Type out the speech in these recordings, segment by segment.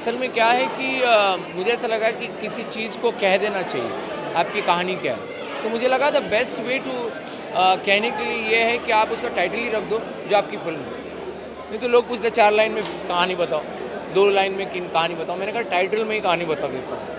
असल में क्या है कि मुझे ऐसा लगा कि किसी चीज़ को कह देना चाहिए, आपकी कहानी क्या है। तो मुझे लगा द बेस्ट वे टू कहने के लिए ये है कि आप उसका टाइटल ही रख दो जो आपकी फिल्म है। नहीं तो लोग पूछते 4 लाइन में कहानी बताओ, 2 लाइन में कहानी बताओ। मैंने कहा टाइटल में ही कहानी बता देता हूँ।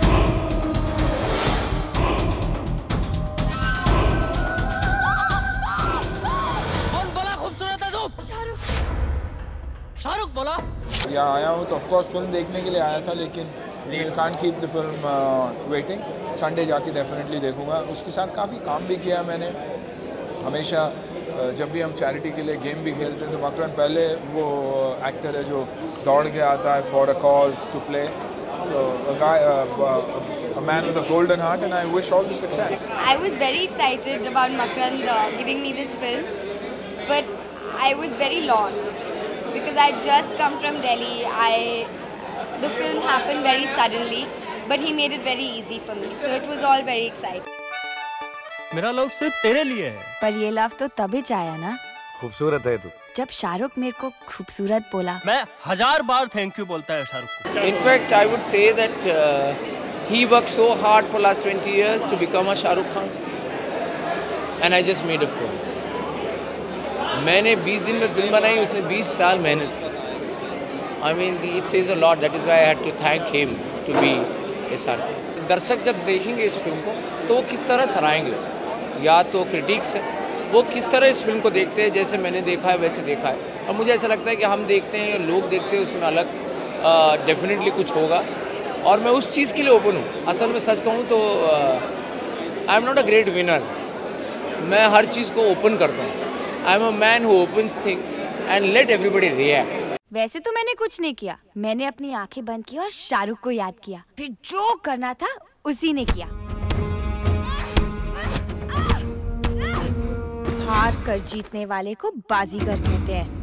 शाहरुख बोला। यहाँ आया हूँ तो ऑफ कोर्स फिल्म देखने के लिए आया था, लेकिन you can't keep the film waiting. Sunday जाके डेफिनेटली देखूँगा। उसके साथ काफ़ी काम भी किया मैंने। हमेशा जब भी हम चैरिटी के लिए गेम भी खेलते हैं तो मकरन पहले वो एक्टर है जो दौड़ के आता है for a cause to play. So a man with a golden heart, and I wish all the success. I was very excited about Makarand giving me this film, but I was very lost because I just come from Delhi. The film happened very suddenly, but he made it very easy for me. So it was all very exciting. मेरा love सिर्फ तेरे लिए है। पर ये love तो तभी आया ना खूबसूरत है तू। जब शाहरुख मेरे को खूबसूरत बोला। मैं 1000 बार थैंक यू बोलता है शाहरुख को। In fact, I would say that he worked so hard for last 20 years to become a Shah Rukh Khan, and I just made a film. मैंने 20 दिन में फिल्म बनाई, उसने 20 साल मेहनत की। I mean, it says a lot. That is why I had to thank him to be a Shah Rukh Khan. दर्शक जब देखेंगे इस फिल्म को तो वो किस तरह सराहेंगे, या तो क्रिटिक्स है वो किस तरह इस फिल्म को देखते हैं, जैसे मैंने देखा है वैसे देखा है। और मुझे ऐसा लगता है कि हम देखते हैं, लोग देखते हैं, उसमें अलग डेफिनेटली कुछ होगा, और मैं उस चीज़ के लिए ओपन हूँ। असल में सच कहूँ तो I am not a great winner. मैं हर चीज़ को ओपन करता हूँ। I am a man who opens things and let everybody react. वैसे तो मैंने कुछ नहीं किया, मैंने अपनी आंखें बंद की और शाहरुख को याद किया, फिर जो करना था उसी ने किया। हार कर जीतने वाले को बाजीगर कहते हैं।